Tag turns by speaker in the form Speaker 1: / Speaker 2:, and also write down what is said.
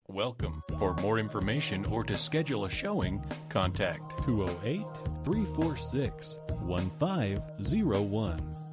Speaker 1: Welcome. For more information or to schedule a showing, contact
Speaker 2: 208 346 1501.